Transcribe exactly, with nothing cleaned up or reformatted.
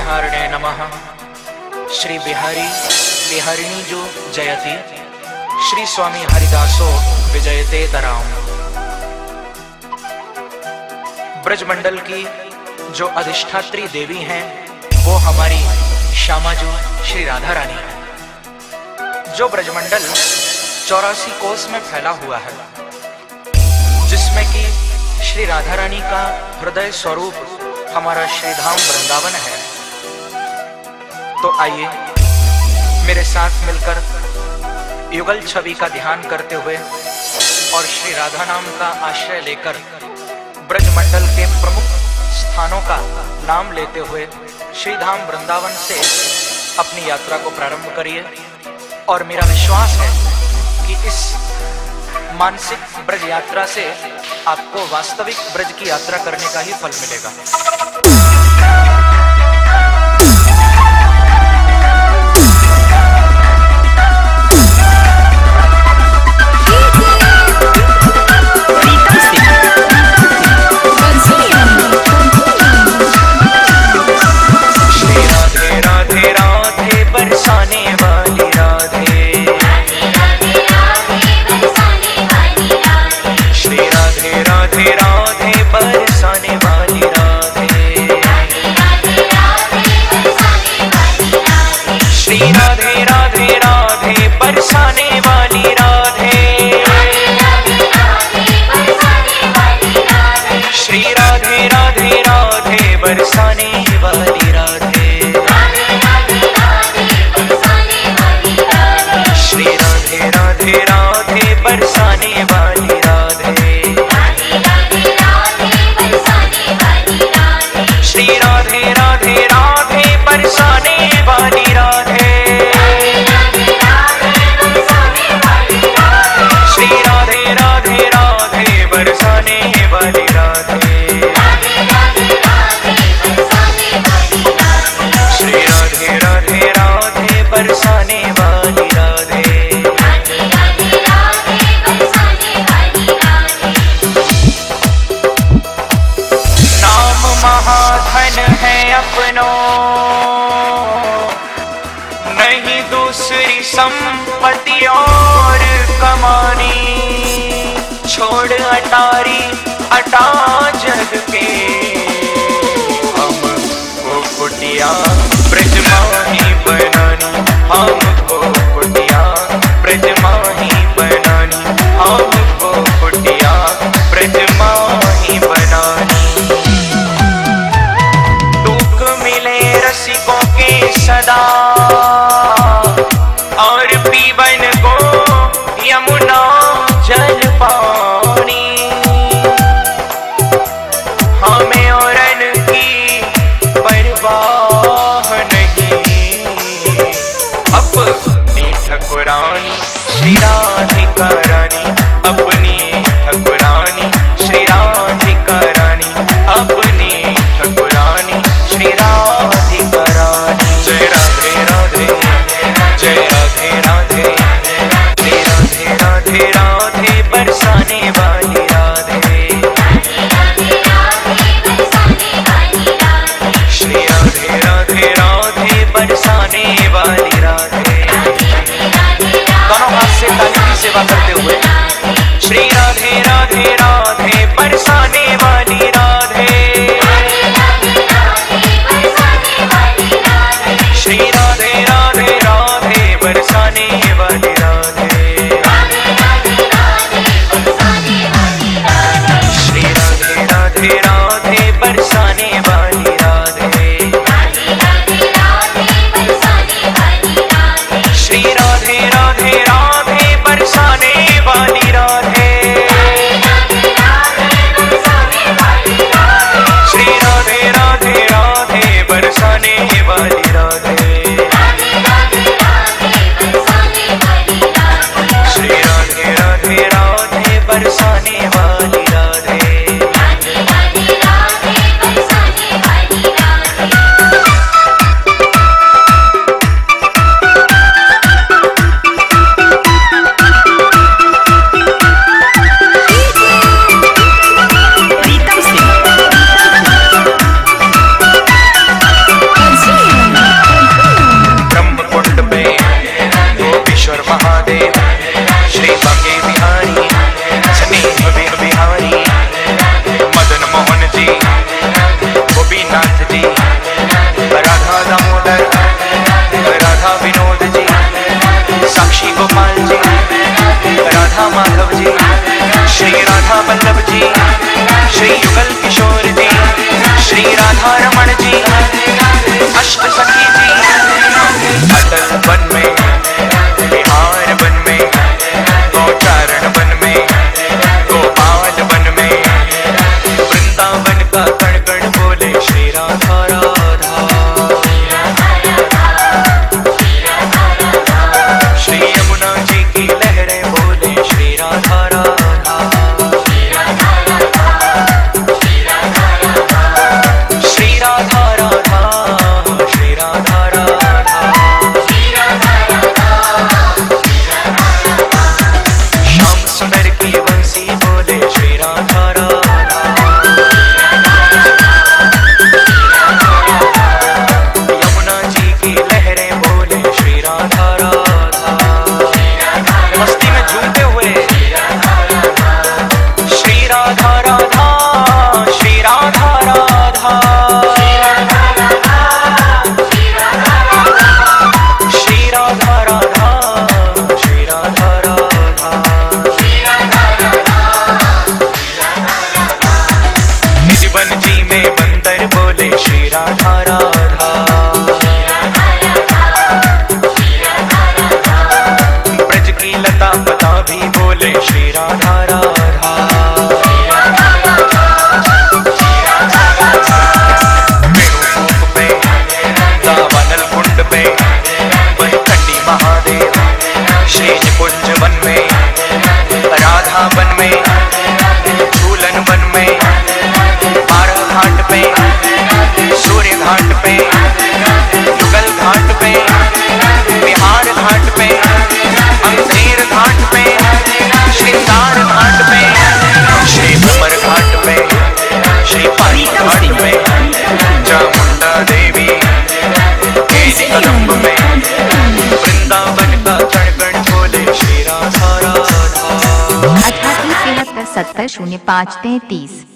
बिहारिणे नमः। श्री बिहारी बिहारिणी जो जयति, श्री स्वामी हरिदासो विजयते तराम। ब्रजमंडल की जो अधिष्ठात्री देवी हैं वो हमारी श्यामाजू श्री राधा रानी है। जो ब्रजमंडल चौरासी कोस में फैला हुआ है, जिसमें कि श्री राधा रानी का हृदय स्वरूप हमारा श्रीधाम वृंदावन है। तो आइए मेरे साथ मिलकर युगल छवि का ध्यान करते हुए और श्री राधा नाम का आश्रय लेकर ब्रजमंडल के प्रमुख स्थानों का नाम लेते हुए श्रीधाम वृंदावन से अपनी यात्रा को प्रारंभ करिए। और मेरा विश्वास है कि इस मानसिक ब्रज यात्रा से आपको वास्तविक ब्रज की यात्रा करने का ही फल मिलेगा। नहीं दूसरी संपत्ति और कमानी, छोड़ अटारी अटा जग के हमको कुटिया ब्रज माही बनानी, हमको कुटिया ब्रज माही बनानी, हमको कुटिया ब्रज माही बनानी। रसिकों के सदा और पीबन को यमुना जल पानी, हमें औरन की परवाह नहीं, अपनी ठकुरानी श्री राधिका रानी, अपनी ठकुरानी श्री राधिका रानी, अपनी ठकुरानी श्री राधिका रानी। जय राधे राधे, जय राधे राधे, जय राधे राधे राधे बरसाने वाली राधे, श्री राधे राधे राधे बरसाने वाली राधे। दोनों हाथ से ताली की सेवा करते हुए श्री राधा वल्लभ जी, श्री युगल किशोर जी, श्री राधा रमण जी, अष्ट सखी जी, अटल वन में, बिहार वन में, गौचारण वन में, गोपाल वन में, वृंदावन का कण कण बोले श्री राधा राधा। श्री यमुना जी की लहरें बोले श्री राधा राधा। श्री राधा राधा, श्री राधा राधा। श्याम सुंदर की बंसी बोले श्री राधा राधा। यमुना जी की लहरें बोले श्री राधा राधा। मस्ती में झूमते हुए श्री राधा राधा, श्री राधा राधा। श्री राधा राधा, श्री राधा राधा। निजवन जी में बंदर बोले श्री राधा राधा। ब्रज की लता पता भी बोले श्री राधा राधा। वेणुगोप पे, दावानल कुंड पे, वनखंडी महादेव, श्री निकुंज वन में, राधा वन में, झूलन वन में, बारह घाट पे, सूर्य घाट पे, युगल घाट पे, बिहार घाट पे, अंधेर घाट पे, श्रृंगार घाट पे, श्री भ्रमर घाट पे, श्री पारी घाट पे, चामुंडा देवी केली कदम्ब में, वृंदावन का कण कण बोले श्री राधा राधा। अठासी तिहत्तर सत्तर शून्य पाँच तैंतीस।